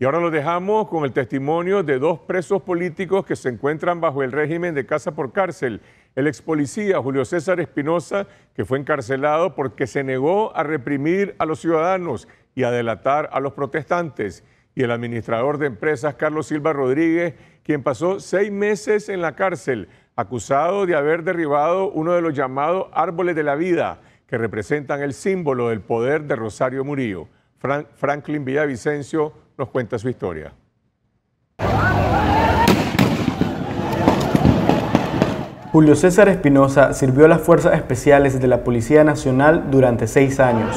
Y ahora lo dejamos con el testimonio de dos presos políticos que se encuentran bajo el régimen de casa por cárcel. El ex policía Julio César Espinosa, que fue encarcelado porque se negó a reprimir a los ciudadanos y a delatar a los protestantes. Y el administrador de empresas Carlos Silva Rodríguez, quien pasó 6 meses en la cárcel, acusado de haber derribado uno de los llamados árboles de la vida, que representan el símbolo del poder de Rosario Murillo. Franklin Villavicencio nos cuenta su historia. Julio César Espinosa sirvió a las Fuerzas Especiales de la Policía Nacional durante 6 años.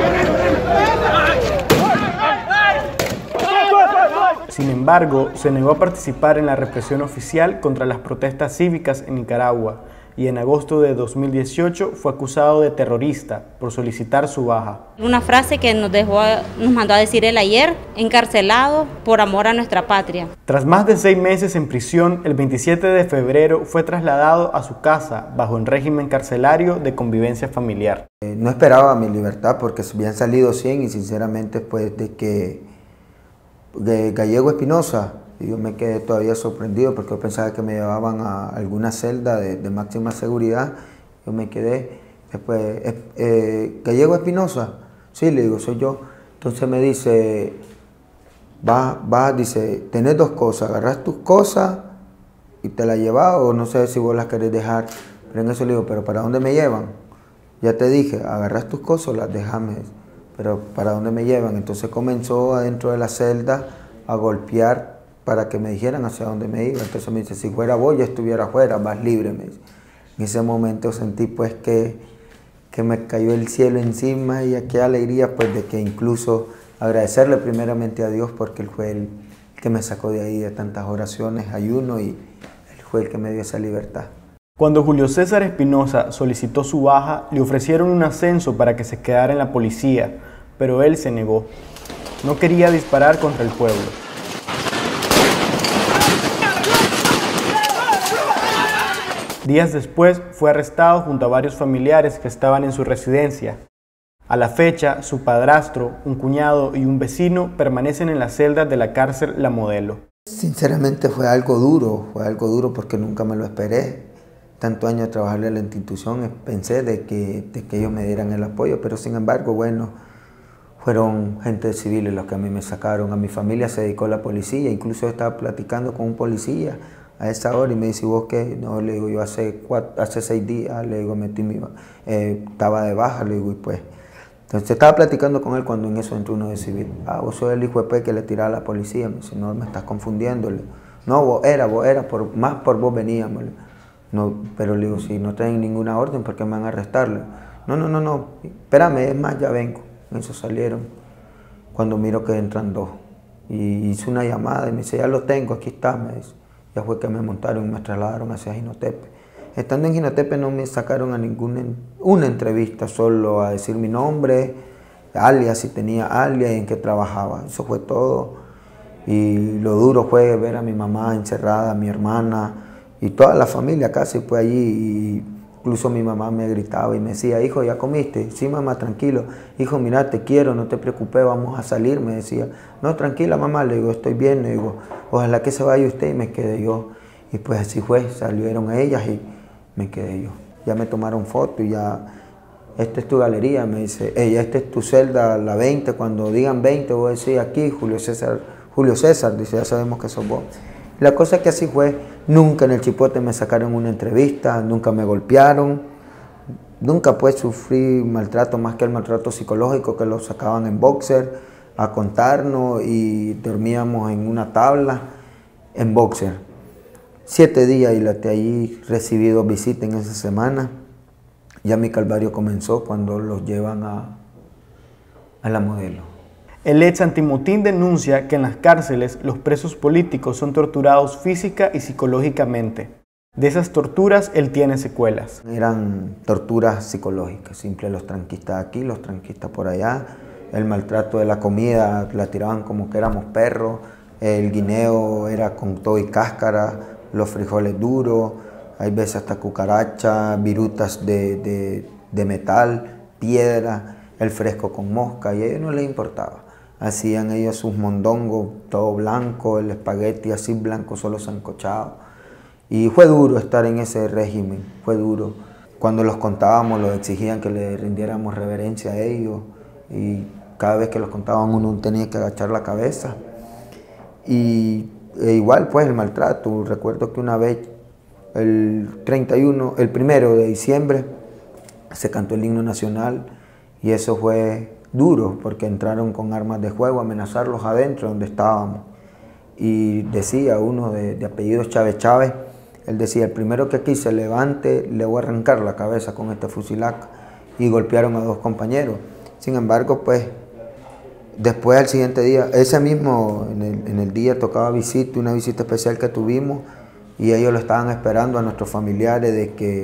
Sin embargo, se negó a participar en la represión oficial contra las protestas cívicas en Nicaragua y en agosto de 2018 fue acusado de terrorista por solicitar su baja. Una frase que nos mandó a decir él ayer: encarcelado por amor a nuestra patria. Tras más de 6 meses en prisión, el 27 de febrero fue trasladado a su casa bajo el régimen carcelario de convivencia familiar. No esperaba mi libertad porque habían salido 100 y sinceramente después de Gallego Espinosa, yo me quedé todavía sorprendido porque yo pensaba que me llevaban a alguna celda de máxima seguridad. Yo me quedé, después, Gallego Espinosa, sí, le digo, soy yo. Entonces me dice, dice, tenés 2 cosas, agarrás tus cosas y te las llevas o no sé si vos las querés dejar. Pero en eso le digo, ¿pero para dónde me llevan? Ya te dije, agarrás tus cosas, las dejame, pero ¿para dónde me llevan? Entonces comenzó adentro de la celda a golpear para que me dijeran hacia dónde me iba. Entonces me dice, si fuera vos ya estuviera afuera, más libre, me dice. En ese momento sentí pues que me cayó el cielo encima y qué alegría pues de que incluso agradecerle primeramente a Dios porque Él fue el que me sacó de ahí de tantas oraciones, ayuno y Él fue el que me dio esa libertad. Cuando Julio César Espinosa solicitó su baja, le ofrecieron un ascenso para que se quedara en la policía, pero él se negó. No quería disparar contra el pueblo. Días después fue arrestado junto a varios familiares que estaban en su residencia. A la fecha, su padrastro, un cuñado y un vecino permanecen en las celdas de la cárcel La Modelo. Sinceramente fue algo duro porque nunca me lo esperé. Tantos años de trabajar en la institución, pensé de que ellos me dieran el apoyo, pero sin embargo, bueno, fueron gente civiles los que a mí me sacaron. A mi familia se dedicó a la policía, incluso estaba platicando con un policía a esa hora y me dice, ¿vos qué? No, le digo, yo hace 6 días, le digo, estaba de baja, le digo, y pues. Entonces estaba platicando con él cuando en eso entró uno de civil. Vos sos el hijo de P que le tiraba a la policía. Me dice, no, me estás confundiendo. No, vos era, más por vos veníamos. No, pero le digo, si no traen ninguna orden, ¿por qué me van a arrestarle? No, espérame, es más, ya vengo. En eso salieron, cuando miro que entran 2. Y hice una llamada y me dice, ya lo tengo, aquí está, me dice. Ya fue que me montaron y me trasladaron hacia Jinotepe. Estando en Jinotepe no me sacaron a una entrevista, solo a decir mi nombre, alias, si tenía alias y en qué trabajaba. Eso fue todo. Y lo duro fue ver a mi mamá encerrada, a mi hermana y toda la familia casi fue allí. Y incluso mi mamá me gritaba y me decía, hijo, ¿ya comiste? Sí, mamá, tranquilo. Hijo, mira, te quiero, no te preocupes, vamos a salir, me decía. No, tranquila, mamá, le digo, estoy bien, le digo, ojalá que se vaya usted y me quedé yo. Y pues así fue, salieron ellas y me quedé yo. Ya me tomaron foto y ya, esta es tu galería, me dice, esta es tu celda, la 20, cuando digan 20, voy a decir aquí, Julio César, dice, ya sabemos que sos vos. La cosa es que así fue, nunca en el Chipote me sacaron una entrevista, nunca me golpearon, nunca pues sufrí maltrato más que el maltrato psicológico que lo sacaban en boxer a contarnos y dormíamos en una tabla en boxer. 7 días y de ahí recibí 2 visitas en esa semana. Ya mi calvario comenzó cuando los llevan a La Modelo. El ex antimotín denuncia que en las cárceles los presos políticos son torturados física y psicológicamente. De esas torturas él tiene secuelas. Eran torturas psicológicas, simple, los tranquistas aquí, los tranquistas por allá. El maltrato de la comida, la tiraban como que éramos perros. El guineo era con todo y cáscara, los frijoles duros, hay veces hasta cucarachas, virutas de metal, piedra, el fresco con mosca, y a ellos no les importaba. hacían ellos sus mondongos, todo blanco, el espagueti así blanco, solo sancochado. Y fue duro estar en ese régimen, fue duro. Cuando los contábamos, los exigían que le rindiéramos reverencia a ellos, y cada vez que los contaban uno tenía que agachar la cabeza. Y igual pues el maltrato. Recuerdo que una vez, el 1 de diciembre, se cantó el himno nacional y eso fue duro porque entraron con armas de fuego a amenazarlos adentro donde estábamos. Y decía uno de apellido Chávez Chávez, él decía: el primero que aquí se levante le voy a arrancar la cabeza con este fusilazo, y golpearon a 2 compañeros. Sin embargo, pues después al siguiente día, ese mismo, en el día tocaba visita, una visita especial que tuvimos, y ellos lo estaban esperando a nuestros familiares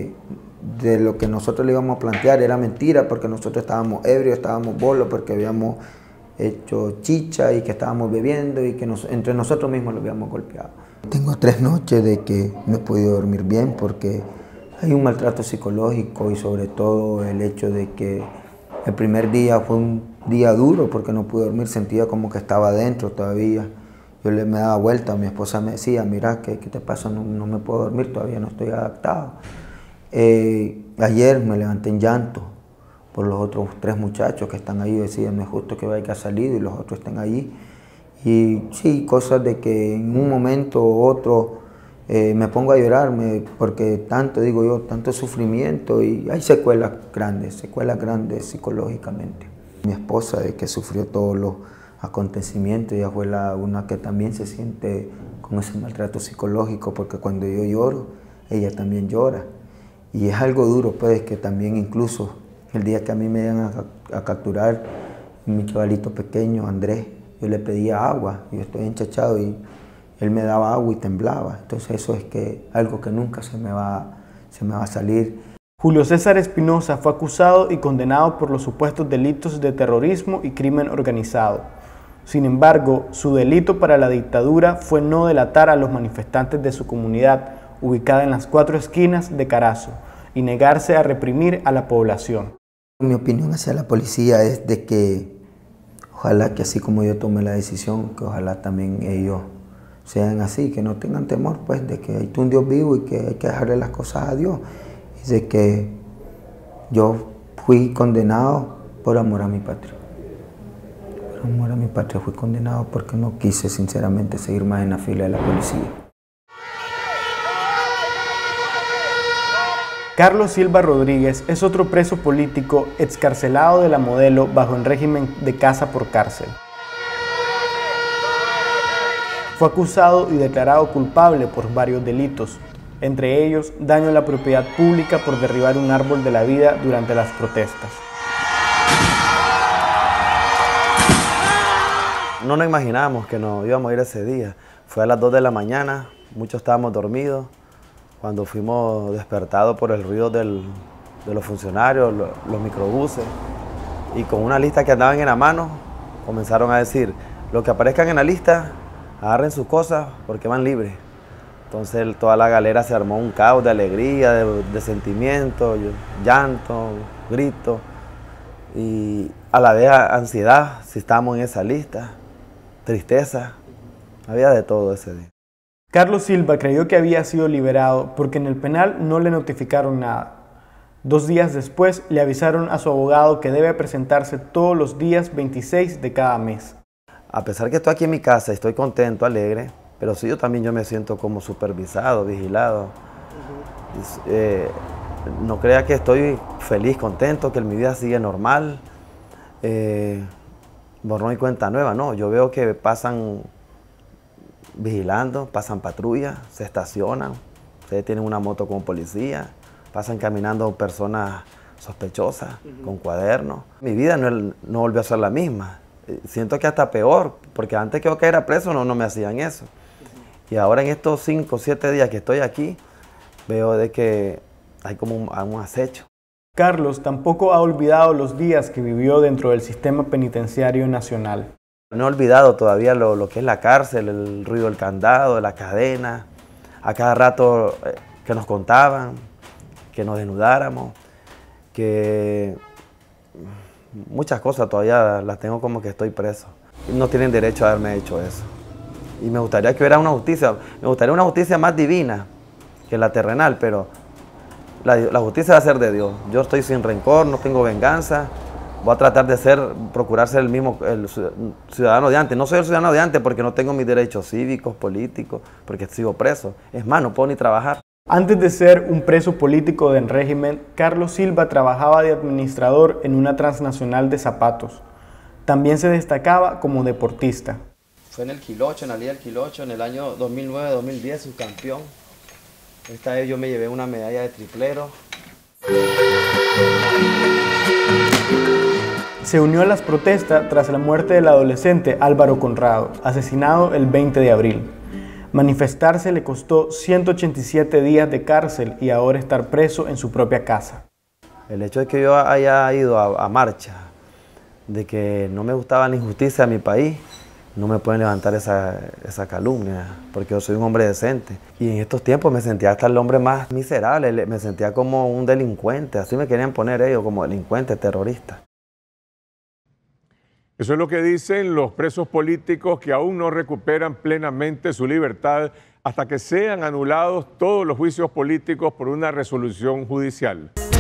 de lo que nosotros le íbamos a plantear era mentira, porque nosotros estábamos ebrios, estábamos bolos, porque habíamos hecho chicha y que estábamos bebiendo y que entre nosotros mismos lo habíamos golpeado. Tengo 3 noches de que no he podido dormir bien porque hay un maltrato psicológico y sobre todo el hecho de que el primer día fue un día duro porque no pude dormir, sentía como que estaba adentro todavía. Yo me daba vuelta, mi esposa me decía: mira, ¿qué te pasa? No me puedo dormir, todavía no estoy adaptado. Ayer me levanté en llanto por los otros 3 muchachos que están ahí. Decían: no es justo que vaya a salir y los otros estén allí. Y sí, cosas de que en un momento u otro me pongo a llorar porque tanto, digo yo, tanto sufrimiento, y hay secuelas grandes psicológicamente. Mi esposa, de que sufrió todos los acontecimientos, ella fue una que también se siente con ese maltrato psicológico, porque cuando yo lloro, ella también llora. Y es algo duro, pues, que también incluso el día que a mí me iban a capturar, mi chavalito pequeño, Andrés, yo le pedía agua, yo estoy enchachado y él me daba agua y temblaba. Entonces eso es algo que nunca se me va a salir. Julio César Espinosa fue acusado y condenado por los supuestos delitos de terrorismo y crimen organizado. Sin embargo, su delito para la dictadura fue no delatar a los manifestantes de su comunidad, ubicada en las 4 esquinas de Carazo, y negarse a reprimir a la población. Mi opinión hacia la policía es de que ojalá que así como yo tomé la decisión, que ojalá también ellos sean así, que no tengan temor, pues, de que hay un Dios vivo y que hay que dejarle las cosas a Dios. Y de que yo fui condenado por amor a mi patria. Por amor a mi patria fui condenado porque no quise sinceramente seguir más en la fila de la policía. Carlos Silva Rodríguez es otro preso político excarcelado de la Modelo bajo el régimen de casa por cárcel. Fue acusado y declarado culpable por varios delitos, entre ellos daño a la propiedad pública por derribar un árbol de la vida durante las protestas. No nos imaginábamos que nos íbamos a ir ese día. Fue a las 2 de la mañana, muchos estábamos dormidos, cuando fuimos despertados por el ruido de los funcionarios, los microbuses, y con una lista que andaban en la mano, comenzaron a decir: los que aparezcan en la lista, agarren sus cosas porque van libres. Entonces toda la galera se armó un caos de alegría, de sentimiento, llanto, gritos, y a la vez ansiedad si estábamos en esa lista, tristeza, había de todo ese día. Carlos Silva creyó que había sido liberado porque en el penal no le notificaron nada. 2 días después le avisaron a su abogado que debe presentarse todos los días 26 de cada mes. A pesar que estoy aquí en mi casa, estoy contento, alegre, pero sí yo me siento como supervisado, vigilado. No crea que estoy feliz, contento, que mi vida sigue normal. Borrón y cuenta nueva, no. Yo veo que pasan vigilando, pasan patrullas, se estacionan, ustedes tienen una moto con policía, pasan caminando personas sospechosas, con cuadernos. Mi vida no volvió a ser la misma. Siento que hasta peor, porque antes que yo era preso no me hacían eso. Y ahora en estos 5 o 7 días que estoy aquí, veo de que hay como un acecho. Carlos tampoco ha olvidado los días que vivió dentro del sistema penitenciario nacional. No he olvidado todavía lo que es la cárcel, el ruido del candado, de la cadena, a cada rato que nos contaban, que nos desnudáramos, que muchas cosas todavía las tengo como que estoy preso. No tienen derecho a haberme hecho eso. Y me gustaría que hubiera una justicia más divina que la terrenal, pero la justicia va a ser de Dios. Yo estoy sin rencor, no tengo venganza. Voy a tratar de procurar ser el ciudadano de antes. No soy el ciudadano de antes porque no tengo mis derechos cívicos, políticos, porque sigo preso. Es más, no puedo ni trabajar. Antes de ser un preso político del régimen, Carlos Silva trabajaba de administrador en una transnacional de zapatos. También se destacaba como deportista. Fue en el Quilocho, en la Liga del Quilocho, en el año 2009-2010, subcampeón. Esta vez yo me llevé una medalla de triplero. Se unió a las protestas tras la muerte del adolescente Álvaro Conrado, asesinado el 20 de abril. Manifestarse le costó 187 días de cárcel y ahora estar preso en su propia casa. El hecho de que yo haya ido a marcha, de que no me gustaba la injusticia de mi país, no me pueden levantar esa calumnia, porque yo soy un hombre decente. Y en estos tiempos me sentía hasta el hombre más miserable, me sentía como un delincuente, así me querían poner ellos, como delincuente, terrorista. Eso es lo que dicen los presos políticos que aún no recuperan plenamente su libertad hasta que sean anulados todos los juicios políticos por una resolución judicial.